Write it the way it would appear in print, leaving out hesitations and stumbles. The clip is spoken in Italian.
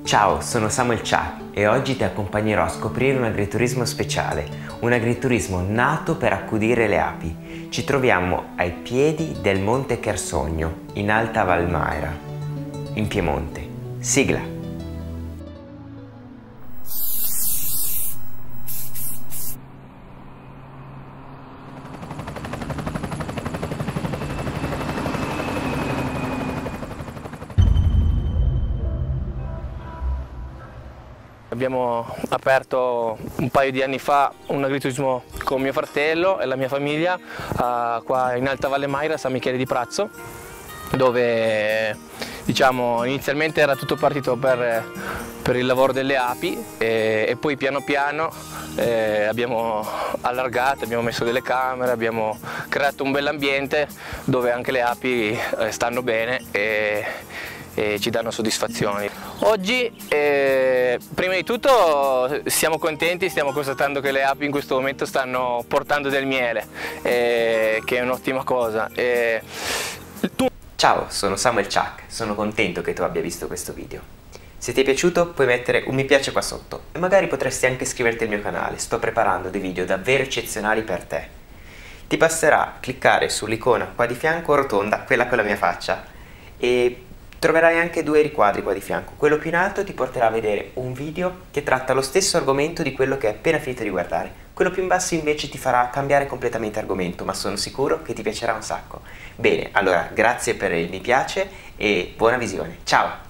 Ciao, sono Samuel Chuck e oggi ti accompagnerò a scoprire un agriturismo speciale, un agriturismo nato per accudire le api. Ci troviamo ai piedi del Monte Chersogno, in Alta Valmaera, in Piemonte. Sigla! Abbiamo aperto un paio di anni fa un agriturismo con mio fratello e la mia famiglia qua in Alta Valle Maira, a San Michele di Prazzo, dove inizialmente era tutto partito per il lavoro delle api e poi piano piano abbiamo allargato, abbiamo messo delle camere, abbiamo creato un bell'ambiente dove anche le api stanno bene e ci danno soddisfazioni. Oggi prima di tutto siamo contenti, stiamo constatando che le api in questo momento stanno portando del miele, che è un'ottima cosa. Ciao, sono Samuel Chuck, sono contento che tu abbia visto questo video. Se ti è piaciuto puoi mettere un mi piace qua sotto e magari potresti anche iscriverti al mio canale, sto preparando dei video davvero eccezionali per te. Ti basterà cliccare sull'icona qua di fianco rotonda, quella con la mia faccia, e troverai anche due riquadri qua di fianco. Quello più in alto ti porterà a vedere un video che tratta lo stesso argomento di quello che hai appena finito di guardare. Quello più in basso invece ti farà cambiare completamente argomento, ma sono sicuro che ti piacerà un sacco. Bene, allora grazie per il mi piace e buona visione. Ciao!